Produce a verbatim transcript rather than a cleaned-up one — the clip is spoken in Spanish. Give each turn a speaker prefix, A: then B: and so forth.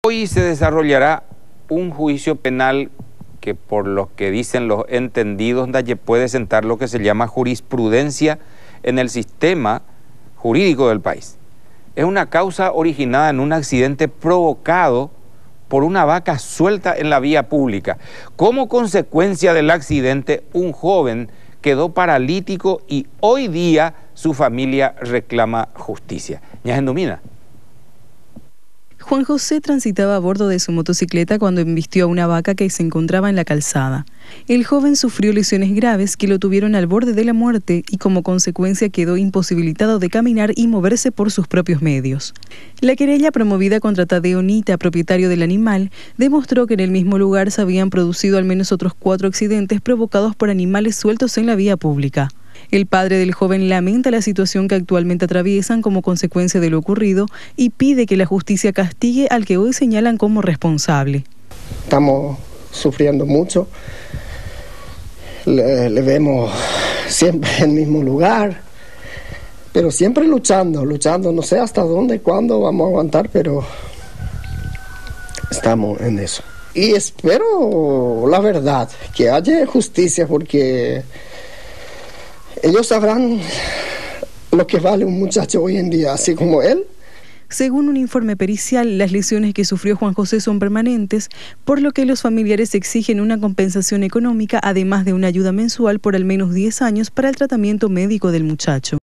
A: Hoy se desarrollará un juicio penal que, por lo que dicen los entendidos, puede sentar lo que se llama jurisprudencia en el sistema jurídico del país. Es una causa originada en un accidente provocado por una vaca suelta en la vía pública. Como consecuencia del accidente, un joven quedó paralítico y hoy día su familia reclama justicia. Ñajen Domina.
B: Juan José transitaba a bordo de su motocicleta cuando embistió a una vaca que se encontraba en la calzada. El joven sufrió lesiones graves que lo tuvieron al borde de la muerte y como consecuencia quedó imposibilitado de caminar y moverse por sus propios medios. La querella promovida contra Tadeo Nita, propietario del animal, demostró que en el mismo lugar se habían producido al menos otros cuatro accidentes provocados por animales sueltos en la vía pública. El padre del joven lamenta la situación que actualmente atraviesan como consecuencia de lo ocurrido y pide que la justicia castigue al que hoy señalan como responsable.
C: Estamos sufriendo mucho, le, le vemos siempre en el mismo lugar, pero siempre luchando, luchando, no sé hasta dónde, cuándo vamos a aguantar, pero estamos en eso. Y espero, la verdad, que haya justicia porque ellos sabrán lo que vale un muchacho hoy en día, así como él.
B: Según un informe pericial, las lesiones que sufrió Juan José son permanentes, por lo que los familiares exigen una compensación económica, además de una ayuda mensual por al menos diez años para el tratamiento médico del muchacho.